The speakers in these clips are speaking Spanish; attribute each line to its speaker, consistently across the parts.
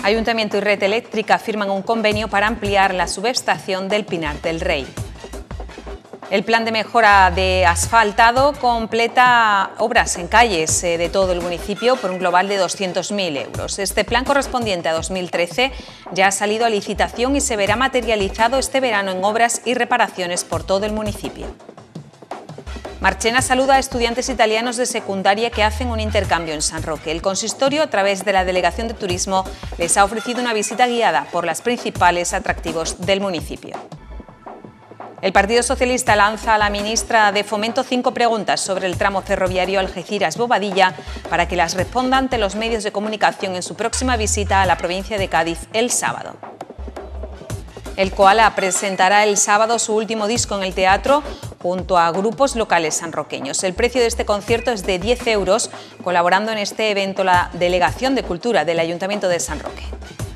Speaker 1: Ayuntamiento y Red Eléctrica firman un convenio para ampliar la subestación del Pinar del Rey. El plan de mejora de asfaltado completa obras en calles de todo el municipio por un global de 200.000 euros. Este plan, correspondiente a 2013, ya ha salido a licitación y se verá materializado este verano en obras y reparaciones por todo el municipio. Marchena saluda a estudiantes italianos de secundaria que hacen un intercambio en San Roque. El consistorio, a través de la Delegación de Turismo, les ha ofrecido una visita guiada por los principales atractivos del municipio. El Partido Socialista lanza a la ministra de Fomento 5 preguntas sobre el tramo ferroviario Algeciras-Bobadilla para que las responda ante los medios de comunicación en su próxima visita a la provincia de Cádiz el sábado. El Koala presentará el sábado su último disco en el teatro junto a grupos locales sanroqueños. El precio de este concierto es de 10 euros, colaborando en este evento la Delegación de Cultura del Ayuntamiento de San Roque.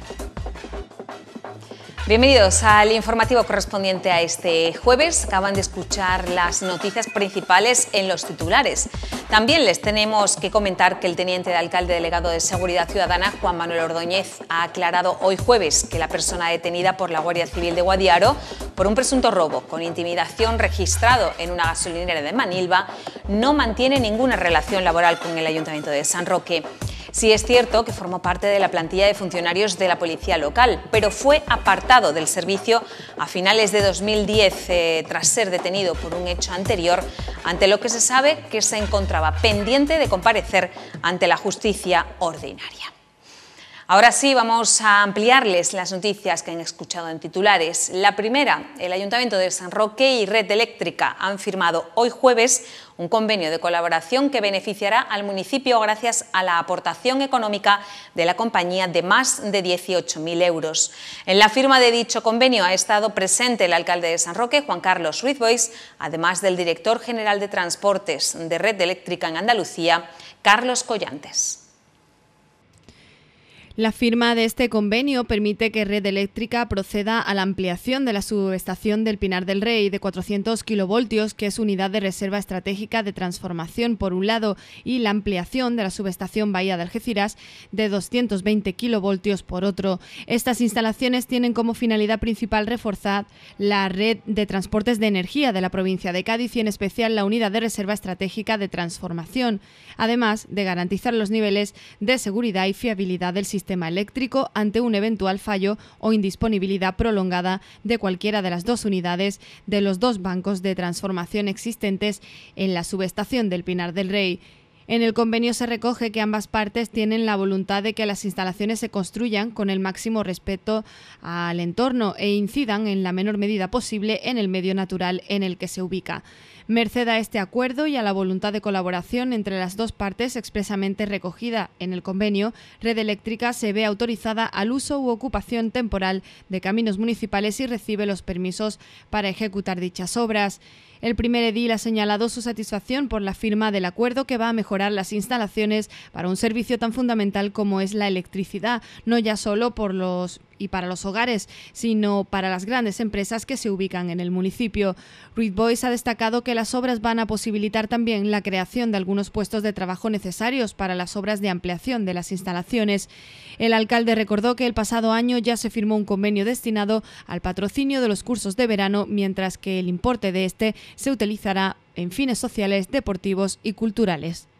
Speaker 1: Bienvenidos al informativo correspondiente a este jueves. Acaban de escuchar las noticias principales en los titulares. También les tenemos que comentar que el teniente de alcalde delegado de Seguridad Ciudadana, Juan Manuel Ordóñez, ha aclarado hoy jueves que la persona detenida por la Guardia Civil de Guadiaro por un presunto robo con intimidación registrado en una gasolinera de Manilva no mantiene ninguna relación laboral con el Ayuntamiento de San Roque. Sí es cierto que formó parte de la plantilla de funcionarios de la policía local, pero fue apartado del servicio a finales de 2010 tras ser detenido por un hecho anterior, ante lo que se sabe que se encontraba pendiente de comparecer ante la justicia ordinaria. Ahora sí, vamos a ampliarles las noticias que han escuchado en titulares. La primera, el Ayuntamiento de San Roque y Red Eléctrica han firmado hoy jueves un convenio de colaboración que beneficiará al municipio gracias a la aportación económica de la compañía de más de 18.000 euros. En la firma de dicho convenio ha estado presente el alcalde de San Roque, Juan Carlos Ruiz Boix, además del director general de Transportes de Red Eléctrica en Andalucía, Carlos Collantes.
Speaker 2: La firma de este convenio permite que Red Eléctrica proceda a la ampliación de la subestación del Pinar del Rey de 400 kilovoltios, que es unidad de reserva estratégica de transformación por un lado, y la ampliación de la subestación Bahía de Algeciras de 220 kilovoltios por otro. Estas instalaciones tienen como finalidad principal reforzar la red de transportes de energía de la provincia de Cádiz y en especial la unidad de reserva estratégica de transformación, además de garantizar los niveles de seguridad y fiabilidad del sistema eléctrico ante un eventual fallo o indisponibilidad prolongada de cualquiera de las dos unidades de los dos bancos de transformación existentes en la subestación del Pinar del Rey. En el convenio se recoge que ambas partes tienen la voluntad de que las instalaciones se construyan con el máximo respeto al entorno e incidan en la menor medida posible en el medio natural en el que se ubica. Merced a este acuerdo y a la voluntad de colaboración entre las dos partes expresamente recogida en el convenio, Red Eléctrica se ve autorizada al uso u ocupación temporal de caminos municipales y recibe los permisos para ejecutar dichas obras. El primer edil ha señalado su satisfacción por la firma del acuerdo que va a mejorar las instalaciones para un servicio tan fundamental como es la electricidad, no ya solo para los hogares, sino para las grandes empresas que se ubican en el municipio. Ruiz Boix ha destacado que las obras van a posibilitar también la creación de algunos puestos de trabajo necesarios para las obras de ampliación de las instalaciones. El alcalde recordó que el pasado año ya se firmó un convenio destinado al patrocinio de los cursos de verano, mientras que el importe de este se utilizará en fines sociales, deportivos y culturales.